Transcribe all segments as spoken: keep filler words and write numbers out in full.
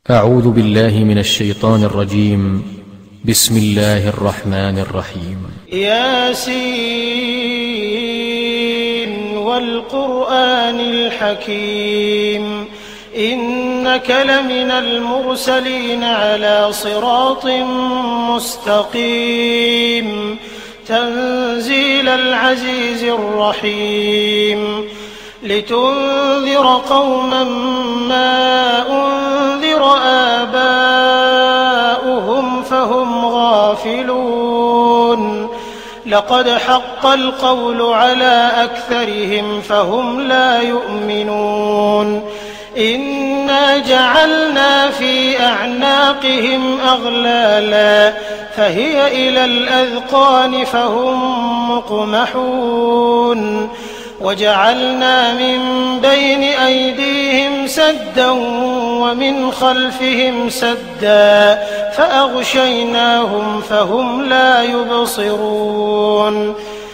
أعوذ بالله من الشيطان الرجيم. بسم الله الرحمن الرحيم. ياسين والقرآن الحكيم إنك لمن المرسلين على صراط مستقيم تنزيل العزيز الرحيم لتنذر قوما ما أنذر آباؤهم فهم غافلون لقد حق القول على أكثرهم فهم لا يؤمنون إنا جعلنا في أعناقهم أغلالا فهي إلى الأذقان فهم مقمحون وجعلنا من بين أيديهم سدا ومن خلفهم سدا فأغشيناهم فهم لا يبصرون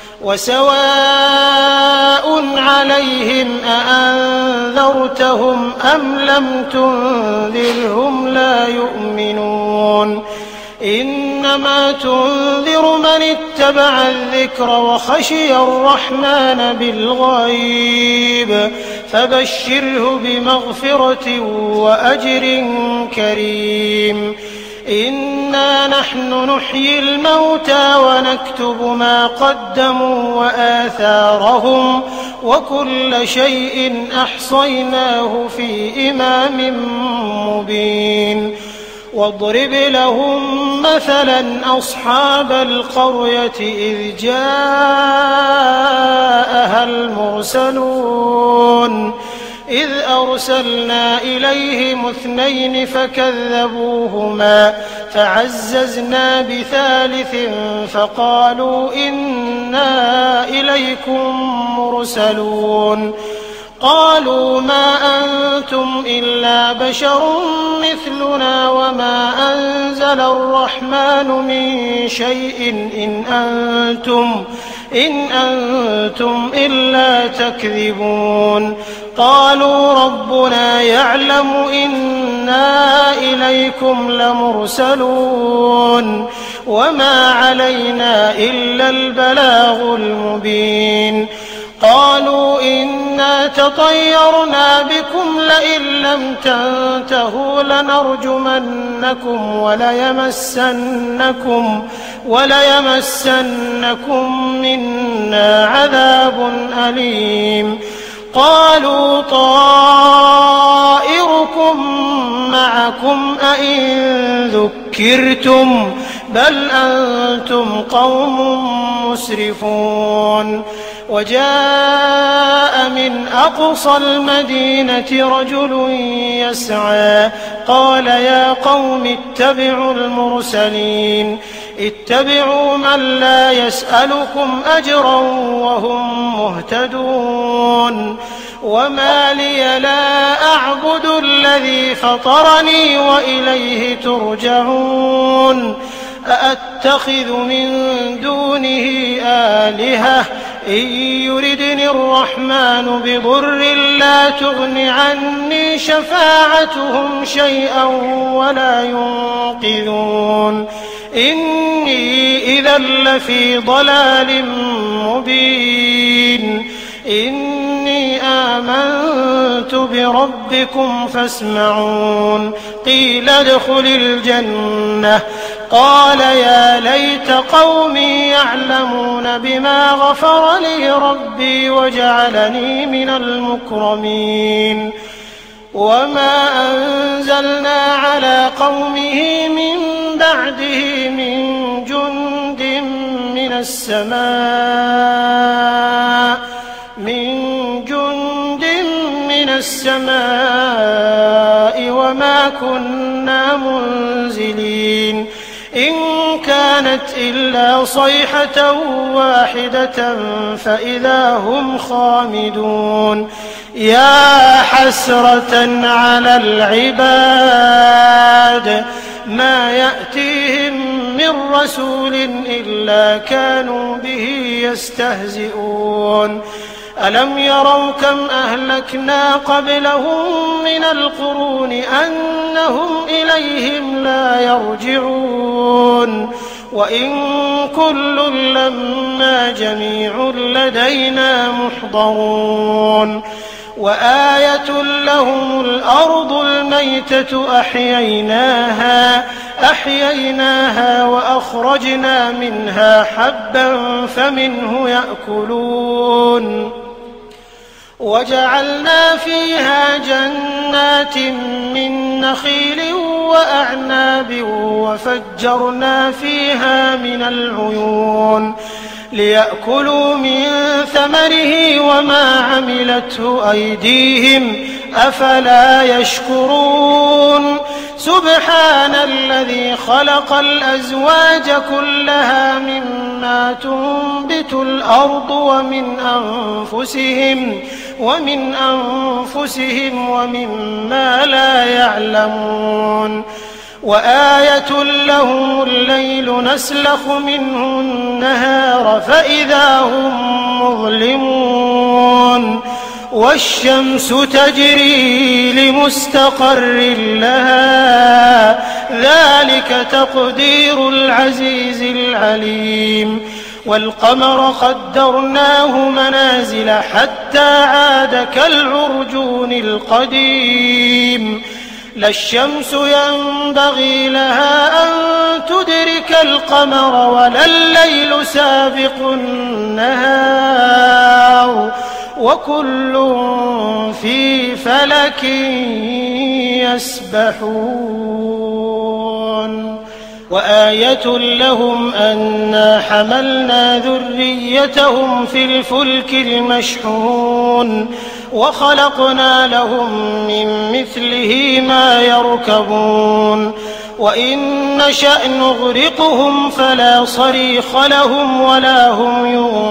وسواء عليهم أأنذرتهم أم لم تنذرهم لا يؤمنون إنما تنذر من اتبع الذكر وخشي الرحمن بالغيب فبشره بمغفرة وأجر كريم إنا نحن نحيي الموتى ونكتب ما قدموا وآثارهم وكل شيء أحصيناه في إمام مبين واضرب لهم مثلا أصحاب القرية إذ جاءها المرسلون إذ أرسلنا إليهم اثنين فكذبوهما فعززنا بثالث فقالوا إنا إليكم مرسلون قالوا ما أنتم إلا بشر مثلنا وما أنزل الرحمن من شيء إن أنتم إن أنتم إلا تكذبون قالوا ربنا يعلم إنا إليكم لمرسلون وما علينا إلا البلاغ المبين قالوا إنا تطيرنا بكم لئن لم تنتهوا لنرجمنكم وليمسنكم وليمسنكم منا عذاب أليم قالوا طائركم معكم أئن ذكرتم بل أنتم قوم مسرفون وجاء من أقصى المدينة رجل يسعى قال يا قوم اتبعوا المرسلين اتبعوا من لا يسألكم أجرا وهم مهتدون وما لي لا أعبد الذي فطرني وإليه ترجعون أأتخذ من دونه آلهة إن يردني الرحمن بضر لا تغن عني شفاعتهم شيئا ولا ينقذون إني إذا لفي ضلال مبين إني آمنت بربكم فاسمعون قيل ادخل الجنة قال يا ليت قومي يعلمون بما غفر لي ربي وجعلني من المكرمين وما أنزلنا على قومه من بعده من جند من السماء من جند من السماء وما كنا منزلين إن كانت إلا صيحة واحدة فإذا هم خامدون يا حسرة على العباد ما يأتيهم من رسول إلا كانوا به يستهزئون ألم يروا كم أهلكنا قبلهم من القرون أنهم إليهم لا يرجعون وإن كل لما جميع لدينا محضرون وآية لهم الأرض الميتة أحييناها أحييناها وأخرجنا منها حبا فمنه يأكلون وجعلنا فيها جنات من نخيل وأعناب وفجرنا فيها من العيون ليأكلوا من ثمره وما عملته أيديهم أفلا يشكرون سبحان الذي خلق الأزواج كلها مما تنبت الأرض ومن أنفسهم ومن أنفسهم ومما لا يعلمون وآية لهم الليل نسلخ منه النهار فإذا هم مظلمون والشمس تجري لمستقر لها ذلك تقدير العزيز العليم والقمر قدرناه منازل حتى عاد كالعرجون القديم لا الشمس ينبغي لها أن تدرك القمر ولا الليل سابق النهار وكل في فلك يسبحون وآية لهم أنا حملنا ذريتهم في الفلك المشحون وخلقنا لهم من مثله ما يركبون وإن نشأ نغرقهم فلا صريخ لهم ولا هم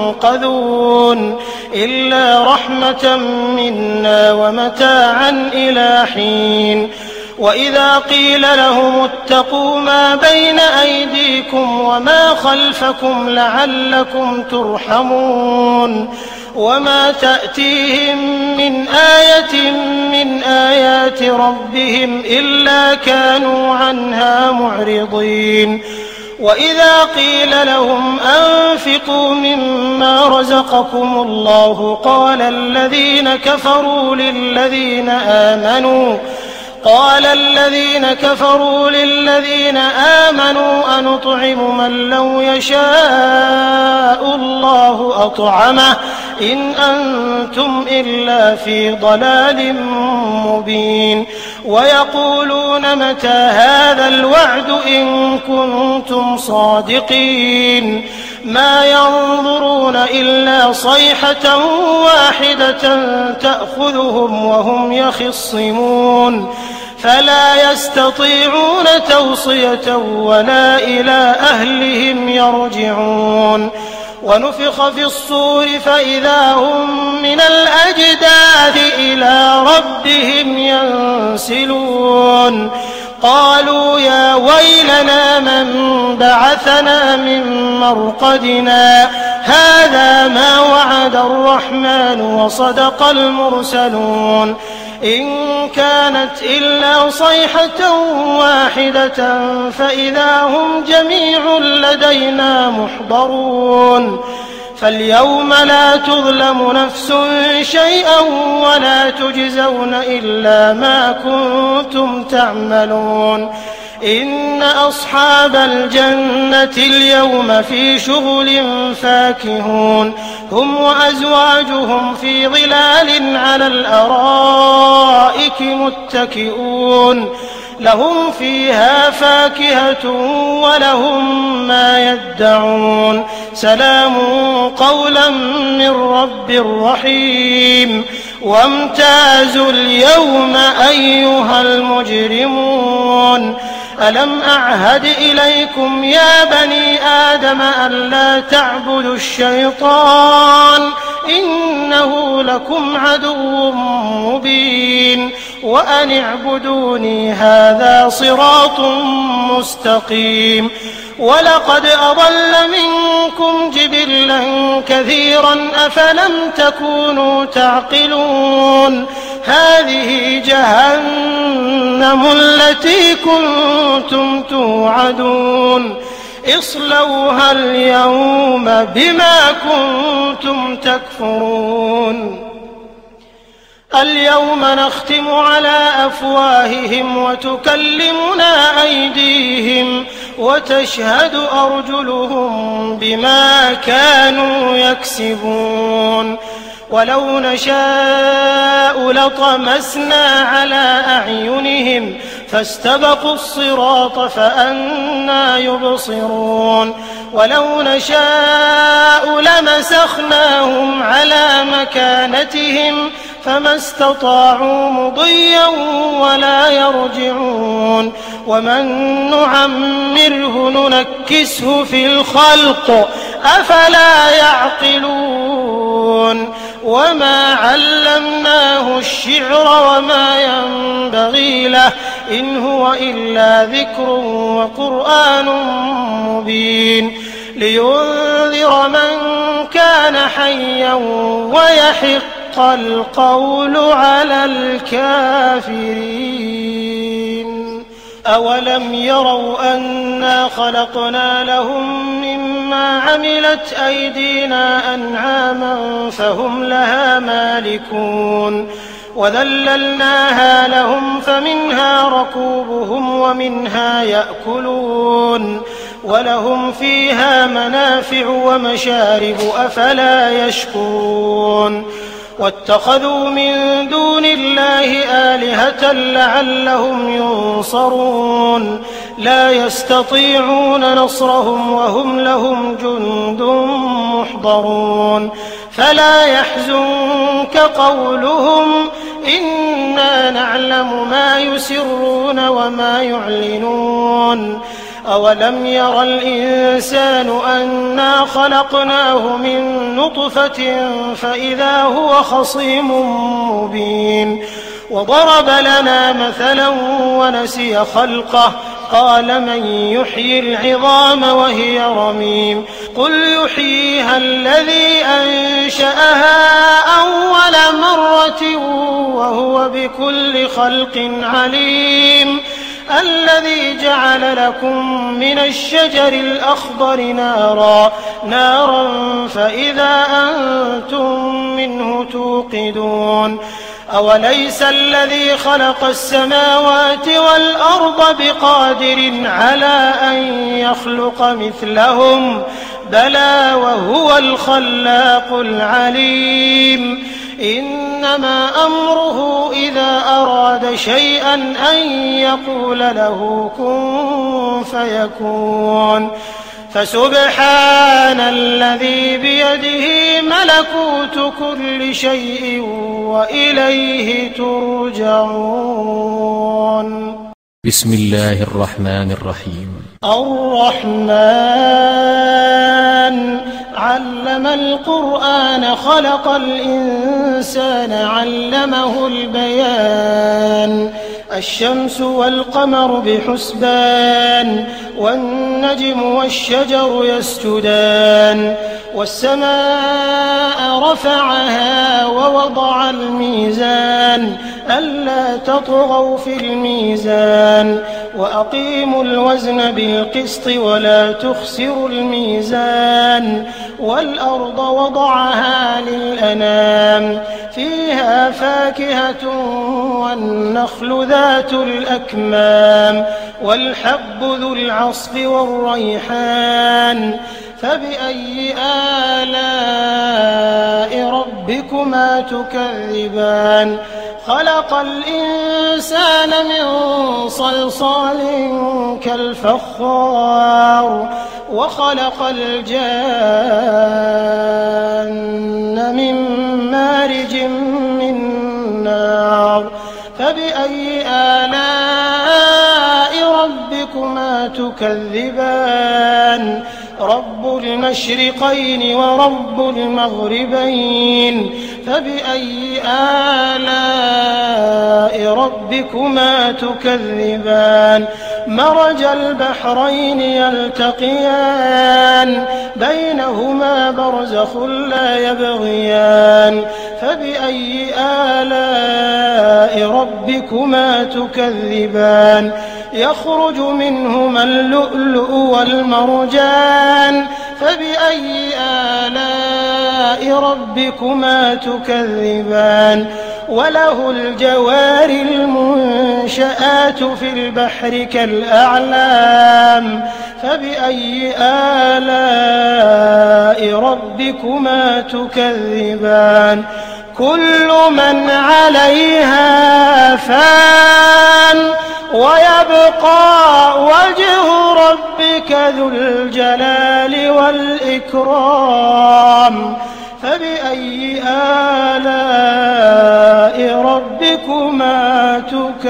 ينقذون إلا رحمة منا ومتاعا إلى حين وإذا قيل لهم اتقوا ما بين أيديكم وما خلفكم لعلكم ترحمون وما تأتيهم من آية من آيات ربهم إلا كانوا عنها معرضين وإذا قيل لهم أنفقوا مما رزقكم الله قال الذين كفروا للذين آمنوا قال الذين كفروا للذين آمنوا أنطعم من لو يشاء الله أطعمه إن أنتم إلا في ضلال مبين ويقولون متى هذا الوعد إن كنتم صادقين ما ينظرون إلا صيحة واحدة تأخذهم وهم يخصمون فلا يستطيعون توصية ولا إلى أهلهم يرجعون ونفخ في الصور فإذا هم من الأجداث إلى ربهم ينسلون قالوا يا ويلنا من بعثنا من مرقدنا هذا ما وعد الرحمن وصدق المرسلون إن كانت إلا صيحة واحدة فإذا هم جميع لدينا محضرون فاليوم لا تظلم نفس شيئا ولا تجزون إلا ما كنتم تعملون إن أصحاب الجنة اليوم في شغل فاكهون هم وأزواجهم في ظلال على الأرائك متكئون لهم فيها فاكهة ولهم ما يدعون سلام قولا من رب رحيم وامتازوا اليوم أيها المجرمون ألم أعهد إليكم يا بني آدم ألا تعبدوا الشيطان إنه لكم عدو مبين وأن اعبدوني هذا صراط مستقيم ولقد أضل منكم جبلا كثيرا أفلم تكونوا تعقلون هذه جهنم التي كنتم توعدون اصلوها اليوم بما كنتم تكفرون اليوم نختم على أفواههم وتكلمنا أيديهم وتشهد أرجلهم بما كانوا يكسبون ولو نشاء لطمسنا على أعينهم فاستبقوا الصراط فأنى يبصرون ولو نشاء لمسخناهم على مكانتهم فما استطاعوا مضيا ولا يرجعون ومن نعمره ننكسه في الخلق أفلا يعقلون وما علمناه الشعر وما ينبغي له إن هو إلا ذكر وقرآن مبين لينذر من كان حيا ويحق القول على الكافرين أولم يروا أنا خلقنا لهم مما عملت أيدينا أنعاما فهم لها مالكون وذللناها لهم فمنها ركوبهم ومنها يأكلون ولهم فيها منافع ومشارب أفلا يشكرون واتخذوا من دون الله آلهة لعلهم ينصرون لا يستطيعون نصرهم وهم لهم جند محضرون فلا يحزنك قولهم إنا نعلم ما يسرون وما يعلنون أولم ير الإنسان أنا خلقناه من نطفة فإذا هو خصيم مبين وضرب لنا مثلا ونسي خلقه قال من يحيي العظام وهي رميم قل يحييها الذي أنشأها أول مرة وهو بكل خلق عليم الذي جعل لكم من الشجر الأخضر نارا نارا فإذا أنتم منه توقدون أوليس الذي خلق السماوات والأرض بقادر على أن يخلق مثلهم بلى وهو الخلاق العليم إنما أمره إذا أراد شيئا أن يقول له كن فيكون فسبحان الذي بيده ملكوت كل شيء وإليه ترجعون بسم الله الرحمن الرحيم الرحمن علم القرآن خلق الإنسان علمه البيان الشمس والقمر بحسبان والنجم والشجر يسجدان والسماء رفعها ووضع الميزان ألا تطغوا في الميزان وأقيموا الوزن بالقسط ولا تخسروا الميزان والأرض وضعها للأنام فيها فاكهة والنخل ذات الأكمام والحب ذو العصف والريحان فبأي آلاء ربكما تكذبان خلق الإنسان من صلصال كالفخار وخلق الجان من مارج من نار فبأي آلاء ربكما تكذبان رب المشرقين ورب المغربين فبأي آلاء ربكما تكذبان مرج البحرين يلتقيان بينهما برزخ لا يبغيان فبأي آلاء ربكما تكذبان يخرج منهما اللؤلؤ والمرجان فبأي آلاء ربكما تكذبان وله الجوار المنشآت في البحر كالأعلام فبأي آلاء ربكما تكذبان كل من عليها فان ويبقى وجه ربك ذو الجلال والإكرام فبأي آلاء ربكما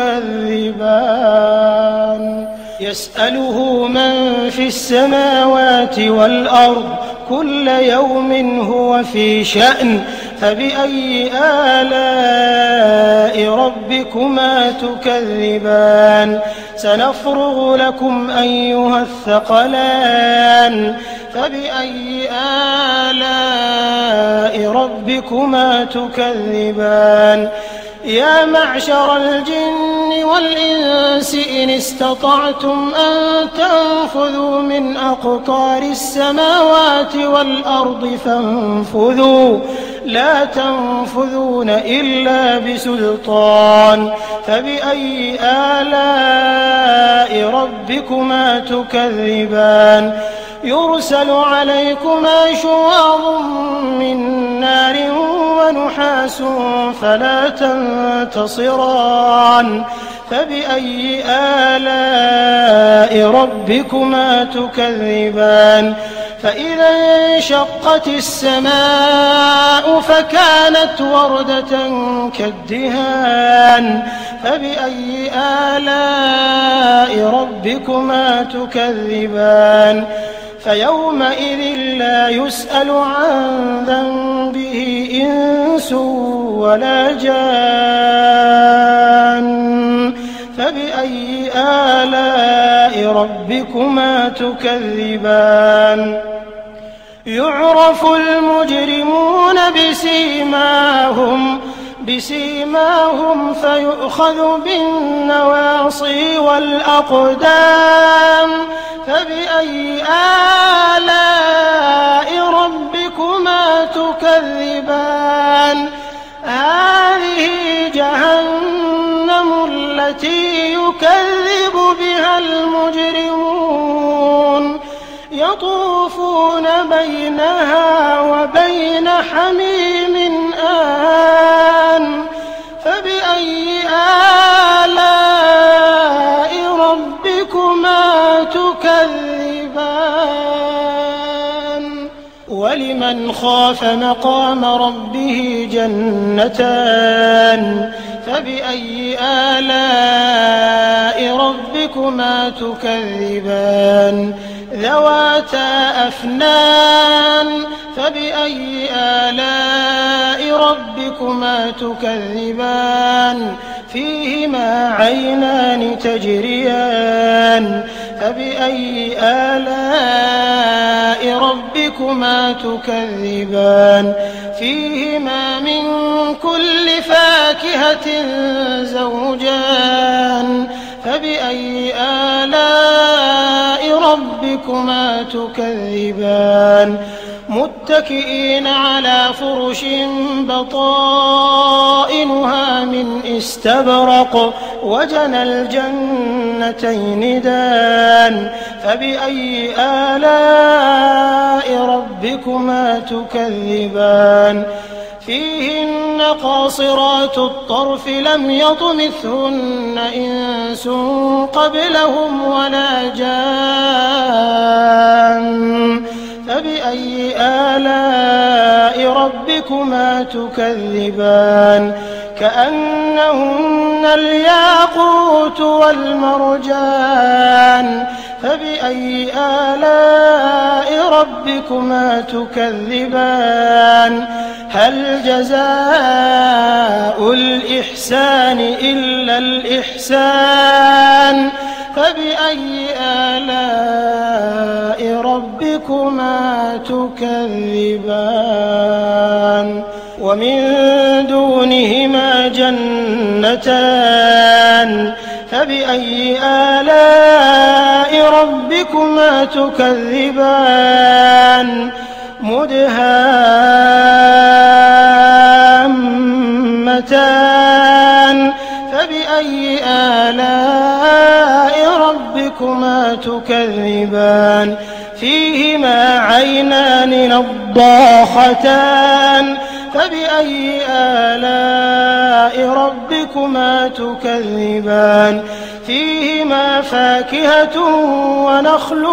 تكذبان يسأله من في السماوات والأرض كل يوم هو في شأن فبأي آلاء ربكما تكذبان سنفرغ لكم أيها الثقلان فبأي آلاء ربكما تكذبان يا معشر الجن والإنس إن استطعتم أن تنفذوا من أقطار السماوات والأرض فانفذوا لا تنفذون إلا بسلطان فبأي آلاء ربكما تكذبان يرسل عليكما شواظ من نار ونحاس فلا تنتصران فبأي آلاء ربكما تكذبان فإذا انشقت السماء فكانت وردة كالدهان فبأي آلاء ربكما تكذبان فيومئذ لا يسأل عن ذنبه إنس ولا جان فبأي آلاء ربكما تكذبان يعرف المجرمون بسيماهم بسيماهم فيؤخذ بالنواصي والأقدام فبأي آلاء ربكما تكذبان هذه جهنم التي يكذب بها المجرمون يطوفون بينها وبين حميم آن فبأي آلاء ربكما تكذبان ولمن خاف مقام ربه جنتان فبأي آلاء ربكما تكذبان ذواتا أفنان فبأي آلاء ربكما تكذبان فيهما عينان تجريان فبأي آلاء ربكما تكذبان فيهما من كل فاكهة زوجان فبأي آلاء ربكما تكذبان متكئين على فرش بطائنها من استبرق وجنى الجنتين دان فبأي آلاء ربكما تكذبان فيهن قاصرات الطرف لم يطمثهن إنس قبلهم ولا جان فبأي آلاء ربكما تكذبان كأنهن الياقوت والمرجان فبأي آلاء ربكما تكذبان هل جزاء الإحسان إلا الإحسان فبأي آلاء ربكما تكذبان ومن دونهما جنتان فبأي آلاء ربكما تكذبان مدهامتان فبأي آلاء ربكما تكذبان فيهما عينان نضاختان فبأي آلاء ربكما تكذبان فيهما فاكهة ونخل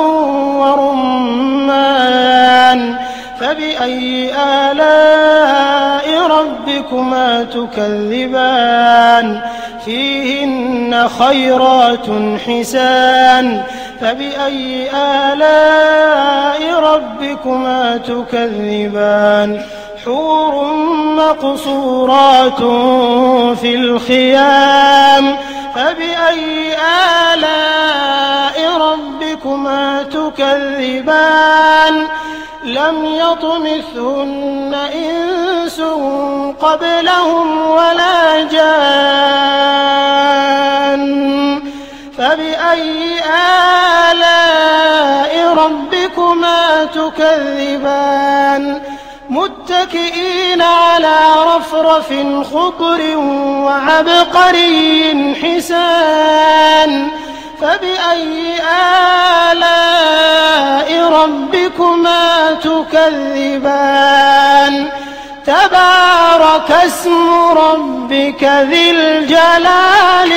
ورمان فبأي آلاء ربكما تكذبان فيهن خيرات حسان فبأي آلاء ربكما تكذبان حور مقصورات في الخيام فبأي آلاء ربكما تكذبان لم يطمثهن إنس قبلهم ولا جان فبأي آلاء ربكما تكذبان متكئين على رفرف خضر وعبقري حسان فبأي آلاء ربكما تكذبان تبارك اسم ربك ذي الجلال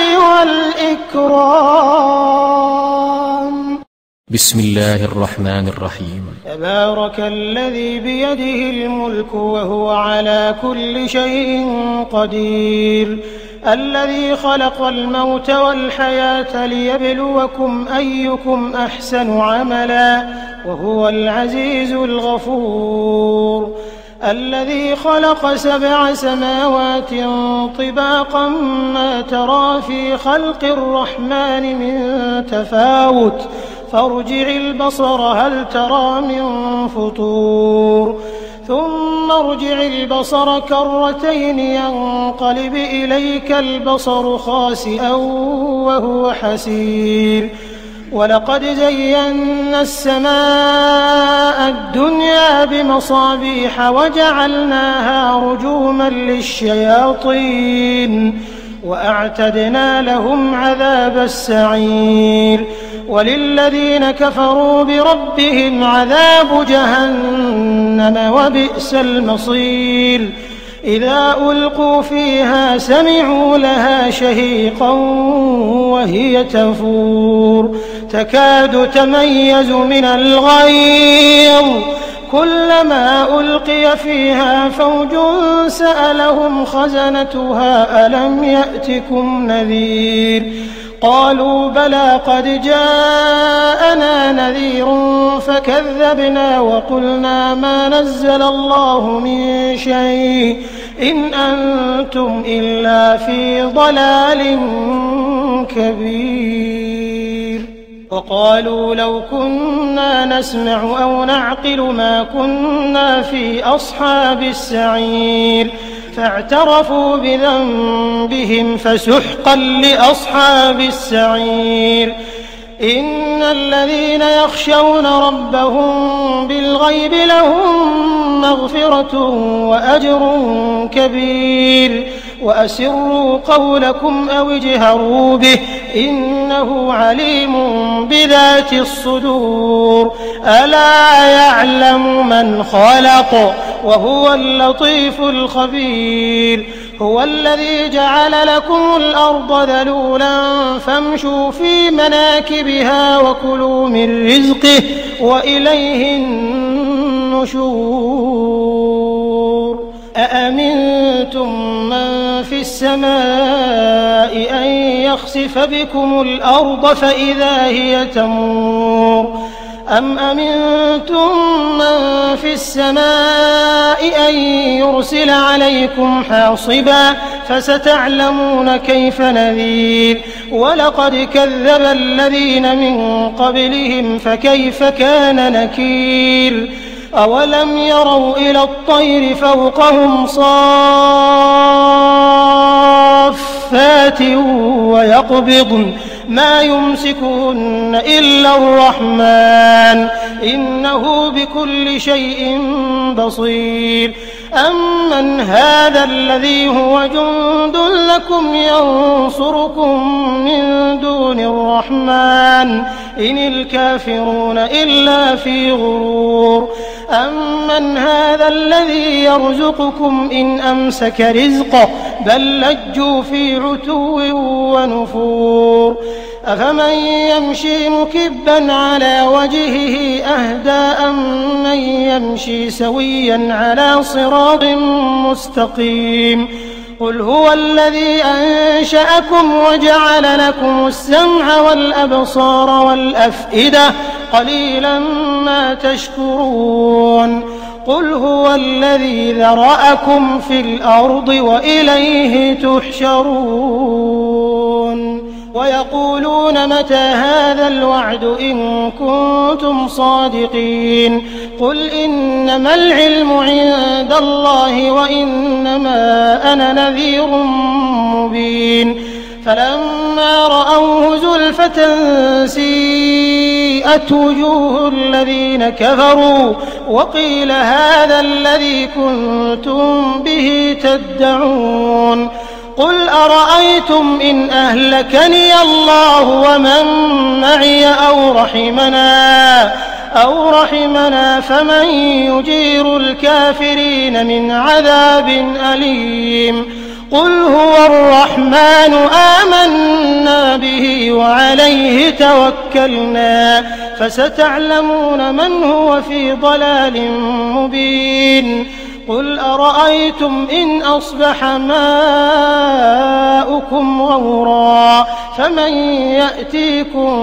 والإكرام بسم الله الرحمن الرحيم تبارك الذي بيده الملك وهو على كل شيء قدير الذي خلق الموت والحياة ليبلوكم أيكم أحسن عملا وهو العزيز الغفور الذي خلق سبع سماوات طباقا ما ترى في خلق الرحمن من تفاوت فارجع البصر هل ترى من فطور ثم ارجع البصر كرتين ينقلب إليك البصر خاسئا وهو حسير ولقد زينا السماء الدنيا بمصابيح وجعلناها رجوما للشياطين وأعتدنا لهم عذاب السعير وللذين كفروا بربهم عذاب جهنم وبئس المصير إذا ألقوا فيها سمعوا لها شهيقا وهي تفور تكاد تميز من الغيظ كلما ألقي فيها فوج سألهم خزنتها ألم يأتكم نذير قالوا بلى قد جاءنا نذير فكذبنا وقلنا ما نزل الله من شيء إن أنتم إلا في ضلال كبير وقالوا لو كنا نسمع أو نعقل ما كنا في أصحاب السعير فاعترفوا بذنبهم فسحقا لأصحاب السعير إن الذين يخشون ربهم بالغيب لهم مغفرة وأجر كبير وأسروا قولكم أو اجهروا به إنه عليم بذات الصدور ألا يعلم من خلق وهو اللطيف الخبير هو الذي جعل لكم الأرض ذلولا فامشوا في مناكبها وكلوا من رزقه وإليه النشور أأمنتم من في السماء أن يخسف بكم الأرض فإذا هي تمور أم أمنتم من في السماء أن يرسل عليكم حاصبا فستعلمون كيف نذير ولقد كذب الذين من قبلهم فكيف كان نكير أولم يروا إلى الطير فوقهم صافات ويقبضن ما يمسكهن إلا الرحمن إنه بكل شيء بصير أمن هذا الذي هو جند لكم ينصركم من دون الرحمن إن الكافرون إلا في غرور أمن هذا الذي يرزقكم إن أمسك رزقه بل لجوا في عتو ونفور أفمن يمشي مكبا على وجهه أهدى أمن يمشي سويا على صراط مستقيم قل هو الذي أنشأكم وجعل لكم السمع والأبصار والأفئدة قليلا ما تشكرون قل هو الذي ذرأكم في الأرض وإليه تحشرون ويقولون متى هذا الوعد إن كنتم صادقين قل إنما العلم عند الله وإنما أنا نذير مبين فلما رأوه زلفة سيئت وجوه الذين كفروا وقيل هذا الذي كنتم به تدعون قل أرأيتم إن أهلكني الله ومن معي أو رحمنا أو رحمنا فمن يجير الكافرين من عذاب أليم قل هو الرحمن آمنا به وعليه توكلنا فستعلمون من هو في ضلال مبين قل أرأيتم إن أصبح ماؤكم غورا فمن يأتيكم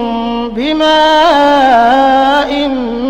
بماء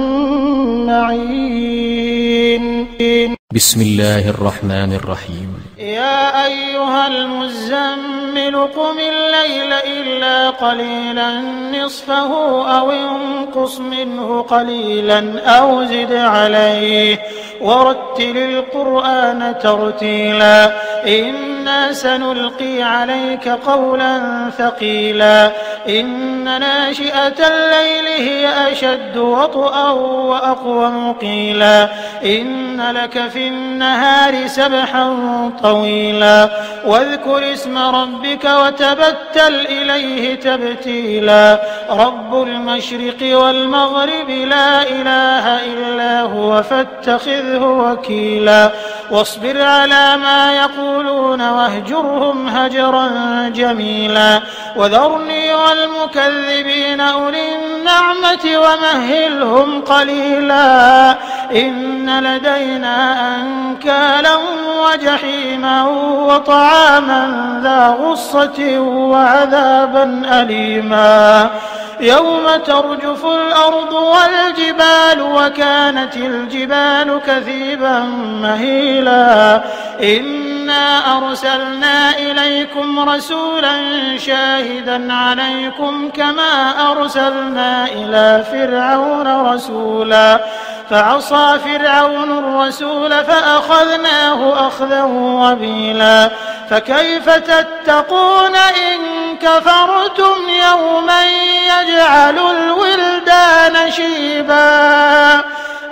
معين بسم الله الرحمن الرحيم يا أيها المزمل قم الليل إلا قليلا نصفه أو انقص منه قليلا أو زد عليه ورتل القرآن ترتيلا إنا سنلقي عليك قولا ثقيلا إن ناشئة الليل هي أشد وطئا وأقوم قيلا إن لك في النهار سبحا طويلا واذكر اسم ربك وتبتل إليه تبتيلا رب المشرق والمغرب لا إله إلا هو فاتخذه وكيلا واصبر على ما يقولون واهجرهم هجرا جميلا وذرني والمكذبين أولي النعمة ومهلهم قليلا إن لدينا أنكالا وجحيما وطعاما ذا غصة وعذابا أليما يوم ترجف الأرض والجبال وكانت الجبال كثيبا مهيلا إنا أرسلنا إليكم رسولا شاهدا عليكم كما أرسلنا إلى فرعون رسولا فعصى فرعون الرسول فأخذناه أخذا وبيلا فكيف تتقون إن كفرتم يوما يجعل الولدان شيبا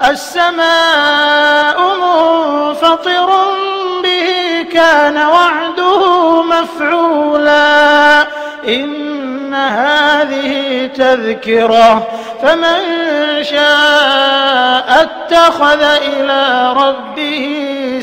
السماء منفطر به كان وعده مفعولا إن هذه تذكرة فمن شاء اتخذ إلى ربه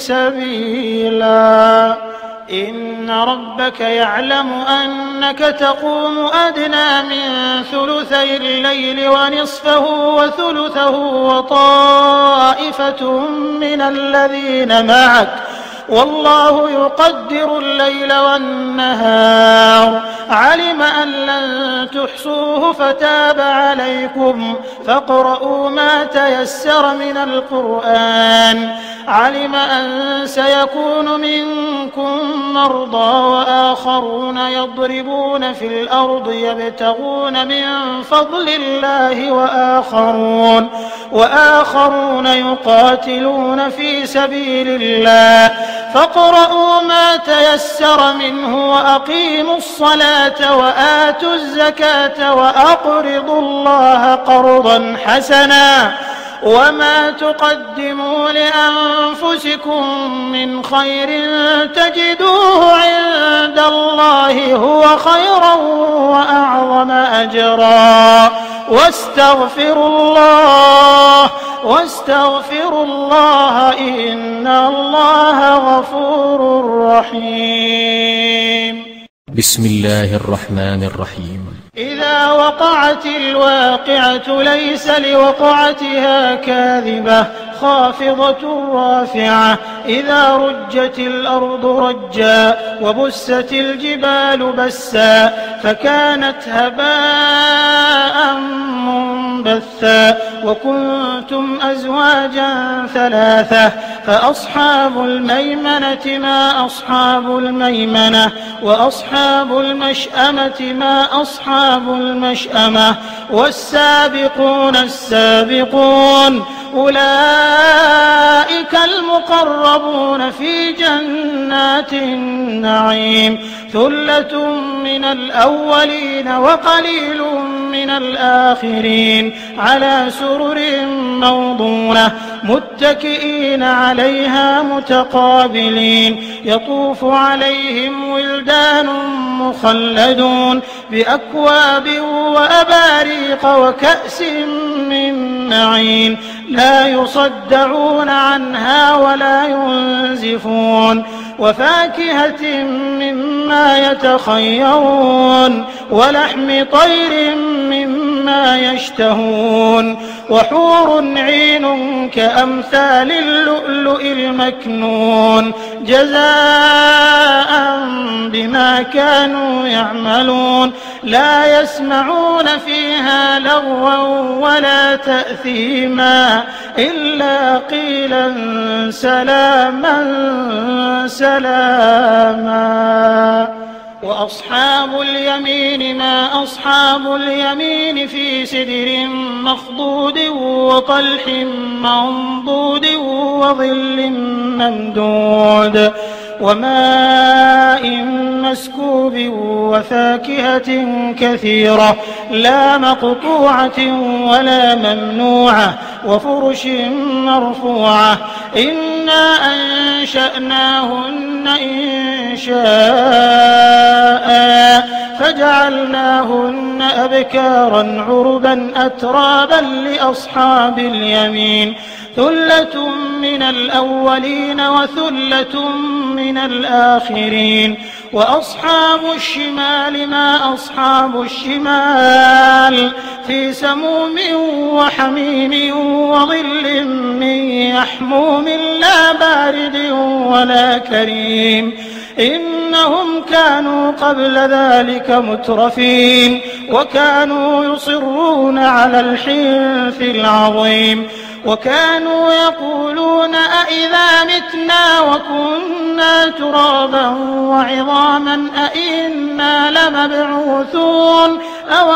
سبيلا إن ربك يعلم أنك تقوم أدنى من ثلثي الليل ونصفه وثلثه وطائفة من الذين معك والله يقدر الليل والنهار علم أن لن تحصوه فتاب عليكم فاقرؤوا ما تيسر من القرآن علم أن سيكون منكم مرضى وآخرون يضربون في الأرض يبتغون من فضل الله وآخرون, وآخرون يقاتلون في سبيل الله فاقرؤوا ما تيسر منه وأقيموا الصلاة وآتوا الزكاة وأقرضوا الله قرضا حسنا وما تقدموا لأنفسكم من خير تجدوه عند الله هو خيرا وأعظم أجرا واستغفروا الله واستغفروا الله إن الله غفور رحيم. بسم الله الرحمن الرحيم. إذا وقعت الواقعة ليس لوقعتها كاذبة خافضة رافعة إذا رجت الأرض رجا وبست الجبال بسا فكانت هباء منبثا وكنتم أزواجا ثلاثة فأصحاب الميمنة ما أصحاب الميمنة وأصحاب المشأمة ما أصحاب المشأمة والسابقون السابقون أولئك المقربون في جنات النعيم ثلة من الأولين وقليل من الآخرين على سرر موضونة متكئين عليها متقابلين يطوف عليهم ولدان مخلدون بأكواب وأباريق وكأس من معين لا يصدعون عنها ولا ينزفون وفاكهة مما يتخيرون ولحم طير مما يشتهون وحور عين كأمثال اللؤلؤ المكنون جزاء بما كانوا يعملون لا يسمعون فيها لغوا ولا تأثيما إلا قيلا سلاما سلاما وأصحاب اليمين ما أصحاب اليمين في سدر مخضود وطلح منضود وظل ممدود وماء مسكوب وفاكهة كثيرة لا مقطوعة ولا ممنوعة وفرش مرفوعة إنا أنشأناهن إن شاء فجعلناهن أبكارا عربا أترابا لأصحاب اليمين ثلة من الأولين وثلة من الآخرين وأصحاب الشمال ما أصحاب الشمال في سموم وحميم وظل من يحموم لا بارد ولا كريم إنهم كانوا قبل ذلك مترفين وكانوا يصرون على الحنث العظيم وكانوا يقولون أئذا متنا وكنا ترابا وعظاما أئنا لمبعوثون أو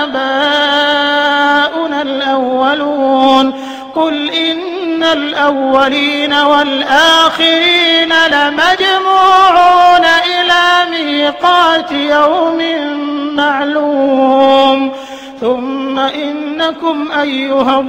آباؤنا الأولون قل إن الأولين والآخرين لمجموعون إلى ميقات يوم معلوم ثم إنكم أيها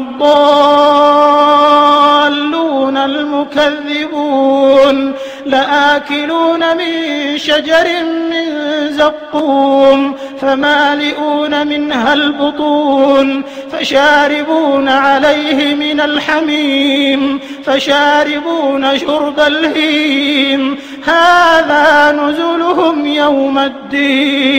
الضالون المكذبون لآكلون من شجر من زقوم فمالئون منها البطون فشاربون عليه من الحميم فشاربون شرب الهيم هذا نزلهم يوم الدين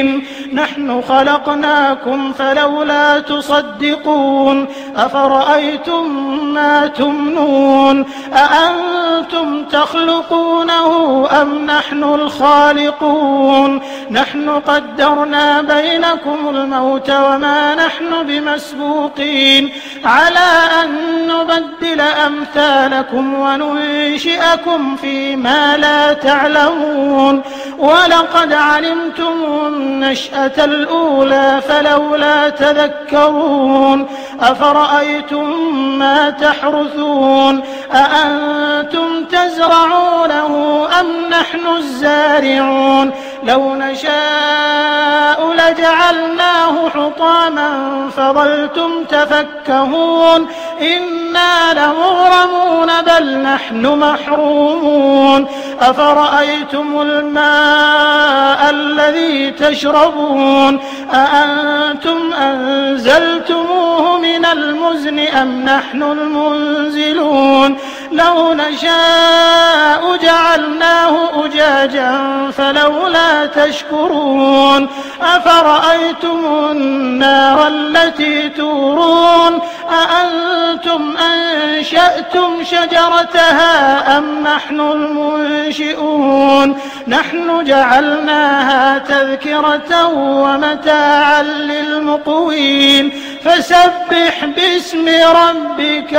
نحن خلقناكم فلولا تصدقون أفرأيتم ما تمنون أأنتم تخلقونه أم نحن الخالقون نحن قدرنا بينكم الموت وما نحن بمسبوقين على أن نبدل أمثالكم وننشئكم فيما لا تعلمون ولقد علمتم النشأة الأولى فلولا تذكرون أفرأيتم ما تحرثون أأنتم تزرعونه أم نحن الزارعون لو نشاء لجعلناه حطاما فظلتم تفكهون إنا لمغرمون بل نحن محرومون أفرأيتم الماء الذي تشربون أأنتم أنزلتموه من المزن أم نحن المنزلون لو نشاء جعلناه أجاجا فلولا تشكرون أفرأيتم النار التي تورون أأنتم أنشأتم شجرتها أم نحن المنشئون نحن جعلناها تذكرة ومتاعا للمقوين فسبح باسم ربك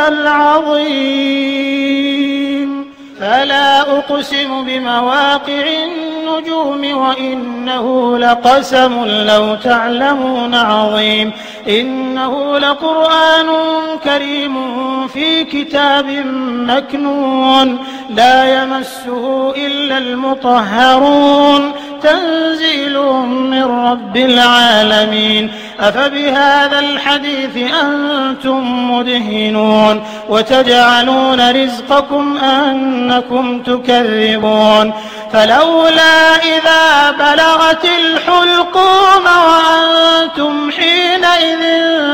العظيم فلا أقسم بمواقع النجوم وإنه لقسم لو تعلمون عظيم إنه لقرآن كريم في كتاب مكنون لا يمسه إلا المطهرون تنزيل من رب العالمين أفبهذا الحديث أنتم مدهنون وتجعلون رزقكم أنكم تكذبون فلولا إذا بلغت الحلقوم وأنتم حينئذ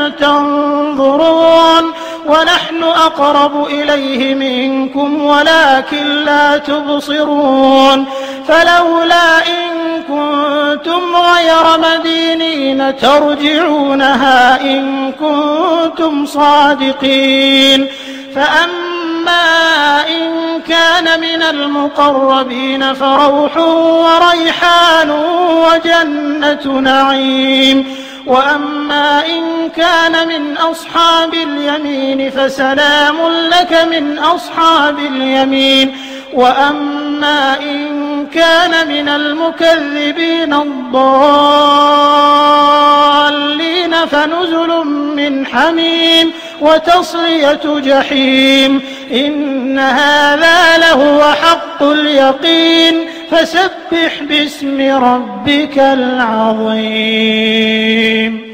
تنظرون ونحن أقرب إليه منكم ولكن لا تبصرون فلولا إن كنتم غير مدينين ترجعونها إن كنتم صادقين فأما إن كان من المقربين فروح وريحان وجنة نعيم وأما إن كان من أصحاب اليمين فسلام لك من أصحاب اليمين وأما إن كان من المكذبين الضالين فنزل من حميم وتصلية جحيم إن هذا لهو حق اليقين فسبح باسم ربك العظيم